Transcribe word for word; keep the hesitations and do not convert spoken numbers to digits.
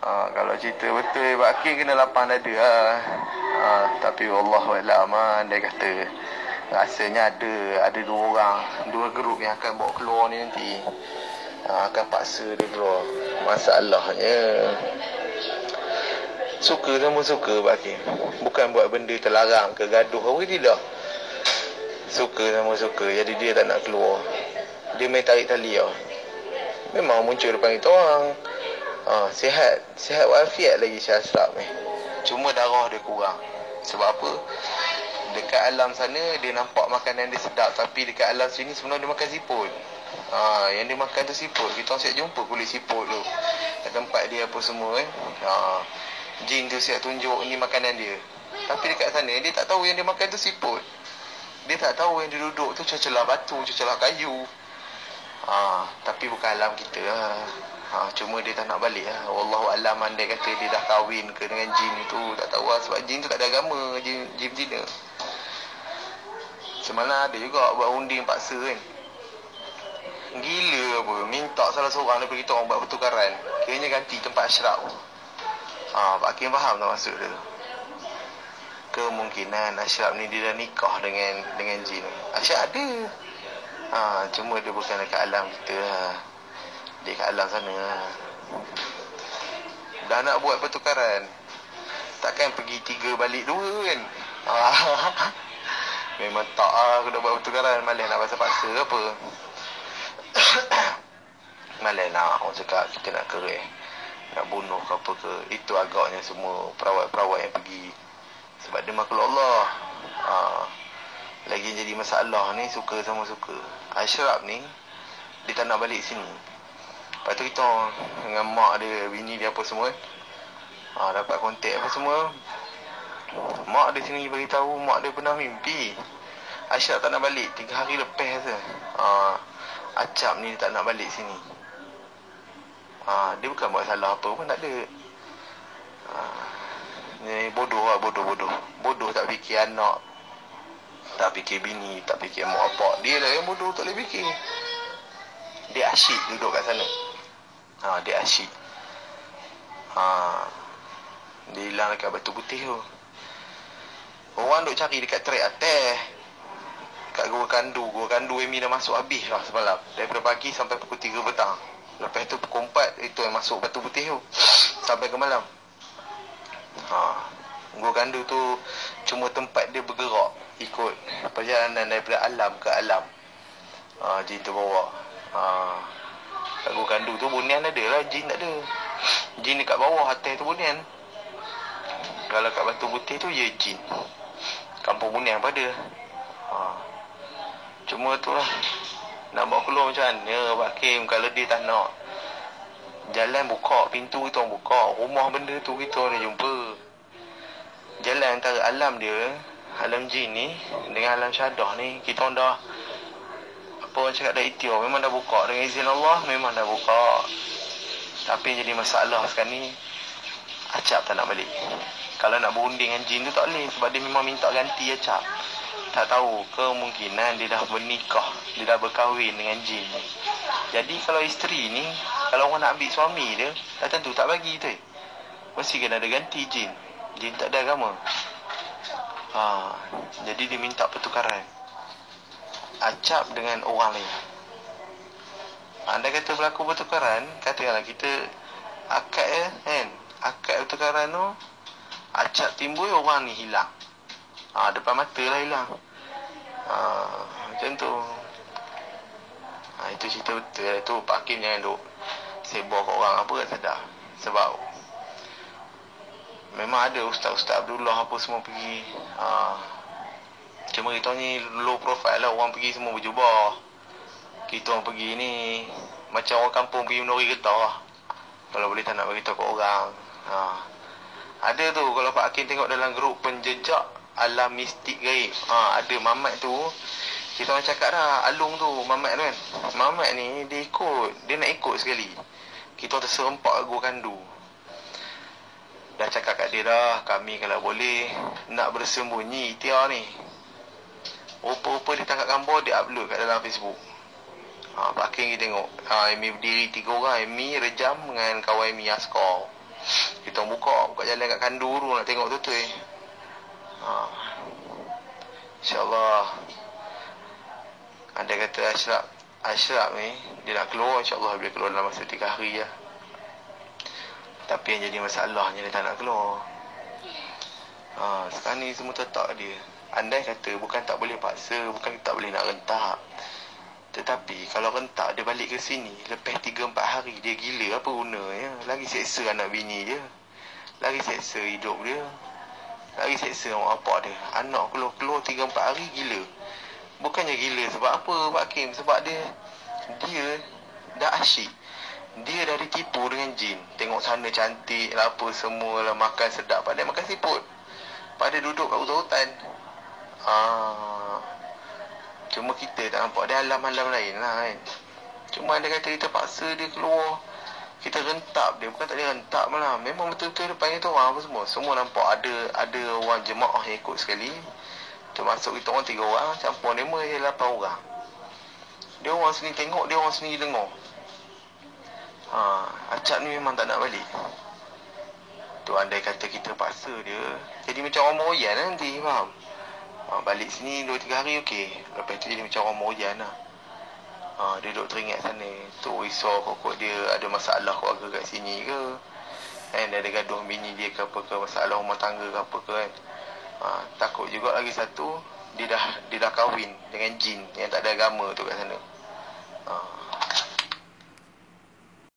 Ha, kalau cerita betul Pak Hakim kena lapang dada lah. Ha, tapi wallahualam dia kata rasanya ada ada dua orang, dua grup yang akan bawa keluar ni nanti. Ha, akan paksa dia keluar. Masalahnya suka sama suka Pak Hakim. Bukan buat benda terlarang ke gaduh apa tidak. Suka sama suka. Jadi dia tak nak keluar. Dia main tarik tali lah. Memang muncul depan kita orang. Ha, sihat. Sihat walafiat lagi Syah Ashraf ni. Cuma darah dia kurang. Sebab apa? Dekat alam sana dia nampak makanan dia sedap. Tapi dekat alam sini sebenarnya dia makan siput. Ha, yang dia makan tu siput. Kita siap jumpa kulit siput tu kat tempat dia apa semua kan. Ha, jin tu siap tunjuk ni makanan dia. Tapi dekat sana dia tak tahu yang dia makan tu siput. Dia tak tahu yang dia duduk tu celah batu, celah kayu. Ha, tapi bukan alam kita lah. Ha, cuma dia tak nak balik lah. Wallahualam, andai kata dia dah kahwin ke dengan jin tu, tak tahu lah. Sebab jin tu tak ada agama, jin, jin Cina. Semalam ada juga buat unding paksa kan. Gila apa, minta salah seorang daripada kita orang buat pertukaran. Kiranya ganti tempat Ashraf. Ha, Pak Hakim faham tak maksud dia tu? Kemungkinan Ashraf ni dia dah nikah dengan dengan jin. Ashraf ada. Ha, cuma dia bukan dekat alam kita lah. Dia kat alam sana lah. Dah nak buat pertukaran, takkan pergi tiga balik dua kan. Ha, memang tak lah aku dah buat pertukaran. Malah nak paksa-paksa apa. Malah nak orang cakap kita nak kereh, nak bunuh ke apa ke. Itu agaknya semua perawat-perawat yang pergi. Sebab dia makhluk Allah. Ha, lagi jadi masalah ni suka sama suka. Ashraf ni dia tak nak balik sini. Lepas tu kita dengan mak dia, bini dia apa semua, ha, dapat kontak apa semua. Mak dia sini beritahu mak dia pernah mimpi Ashraf tak nak balik. Tiga hari lepas je ha, Acap ni tak nak balik sini. ha, Dia bukan buat salah apa pun, tak ada. ha, Ni bodoh lah, bodoh-bodoh. Bodoh tak fikir anak, tak fikir bini, tak fikir mak bapak. Dia lah yang bodoh, tak boleh fikir. Dia asyik duduk kat sana. Ha, dia asyik. Ha, dia hilang dekat batu putih tu. Orang duk cari dekat trek atas. Kat Gua Kandu. Gua Kandu Amy dah masuk habis lah semalam. Daripada pagi sampai pukul tiga petang. Lepas tu pukul empat itu yang masuk batu putih tu. Sampai ke malam. Ha, Gua Kandu tu cuma tempat dia bergerak ikut perjalanan daripada alam ke alam. Ha, jin tu bawa. Ha, kat Gua Kandu tu bunian ada lah, jin tak ada. Jin dekat bawah, atas tu bunian. Kalau kat batu putih tu ya jin. Kampung bunian pun ada. Ha, cuma tu lah, nak bawa keluar macam mana Pak Hakim. Kalau dia tak nak jalan buka, pintu kita orang buka, rumah benda tu kita orang jumpa. Jalan antara alam dia, alam jin ni dengan alam syahadah ni, kita orang dah, apa orang cakap, dah ikhtiar. Memang dah buka dengan izin Allah, memang dah buka. Tapi yang jadi masalah sekarang ni, Acap tak nak balik. Kalau nak berunding dengan jin tu tak boleh, sebab dia memang minta ganti Acap. Tak tahu, kemungkinan dia dah bernikah, dia dah berkahwin dengan jin. Jadi kalau isteri ni, kalau orang nak ambil suami dia, tak tentu tak bagi tu. Mesti kena ada ganti jin. Jin tak ada agama. Ha, jadi dia minta pertukaran Acap dengan orang lain. Anda kata berlaku pertukaran, katakanlah kita akad ya, kan? Akad pertukaran tu, Acap timbul, orang ni hilang. Ha, depan mata lah hilang. Ha, macam tu. Ha, itu cerita betul. Itu Pak Hakim jangan duk sebar kat orang apa tak sedar. Sebab memang ada Ustaz-Ustaz Abdullah apa semua pergi. Ha, cuma kita ni low profile lah. Orang pergi semua berjubah. Kita orang pergi ni macam orang kampung pergi menori getah. Kalau boleh tak nak beritahu kat orang. Ha, ada tu kalau Pak Hakim tengok dalam grup penjejak alam mistik gaib. Ha, ada Mamat tu. Kita orang cakap dah, Alung tu, Mamat tu kan. Mamat ni dia ikut, dia nak ikut sekali. Kita terserempak Gua Kandu. Dah cakap kat dia dah, kami kalau boleh nak bersembunyi ikhtiar ni. Rupa-rupa dia tangkap gambar, dia upload kat dalam Facebook. Ha, Pak Hakim kita tengok. Ha, Amy berdiri tiga orang, Amy Rejam dengan kawan Amy Askar. Kita buka, buka jalan kat kandu tu nak tengok tu tu eh. Ha. InsyaAllah. Andai kata Ashraf, Ashraf ni, dia nak keluar, insyaAllah boleh keluar dalam masa tiga hari lah. Tapi yang jadi masalahnya dia tak nak keluar. Ha, sekarang ni semua tetap dia. Andai kata bukan tak boleh paksa, bukan tak boleh nak rentak. Tetapi kalau rentak dia balik ke sini, lepas tiga empat hari dia gila, apa gunanya? Lagi seksa anak bini dia, lagi seksa hidup dia, lagi seksa mak bapak dia. Anak keluar-keluar tiga empat hari gila. Bukannya gila sebab apa Pak Kim? Sebab dia Dia dah asyik. Dia dah ditipu dengan jin. Tengok sana cantik lah, apa semua lah, makan sedap, padahal makan siput, pada duduk kat hutan-hutan. Ah, cuma kita tak nampak dia alam-alam lain lah kan. Cuma dia kata kita paksa dia keluar, kita rentap dia. Bukan tak dia rentap malah, memang betul-betul depan kita orang apa semua, semua nampak. Ada ada orang jemaah yang ikut sekali, termasuk kita orang tiga orang, campur lima je lapan orang. Dia orang sini tengok, dia orang sini dengar. Ha, acap ni memang tak nak balik. Tu andai kata kita paksa dia, jadi macam orang moyan nanti, faham? Ha, balik sini dua tiga hari okey, lepas tu jadi macam orang moyan lah. Ha, dia duduk teringat sana, tu risau kokok dia ada masalah keluarga kat sini ke, kan, dia ada gaduh bini dia ke apa ke, masalah rumah tangga ke apa ke kan. Ha, takut juga lagi satu, dia dah dia dah kahwin dengan jin yang tak ada agama tu kat sana. Ha,